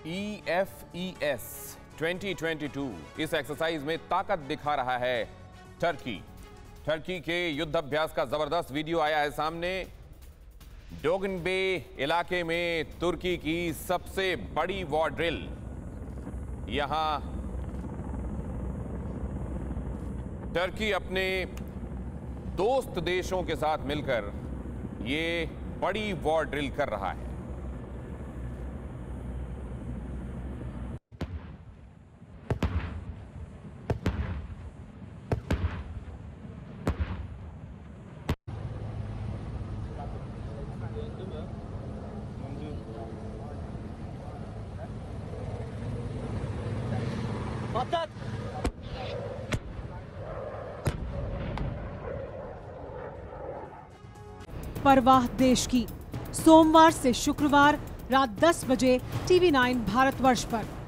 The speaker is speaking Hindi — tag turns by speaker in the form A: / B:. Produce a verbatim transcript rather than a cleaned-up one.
A: ई F E S twenty twenty two इस एक्सरसाइज में ताकत दिखा रहा है टर्की। टर्की के युद्ध अभ्यास का जबरदस्त वीडियो आया है सामने। डोगनबे इलाके में तुर्की की सबसे बड़ी वॉर ड्रिल। यहां टर्की अपने दोस्त देशों के साथ मिलकर ये बड़ी वॉर ड्रिल कर रहा है।
B: परवाह देश की, सोमवार से शुक्रवार रात दस बजे टीवी नाइन भारतवर्ष पर।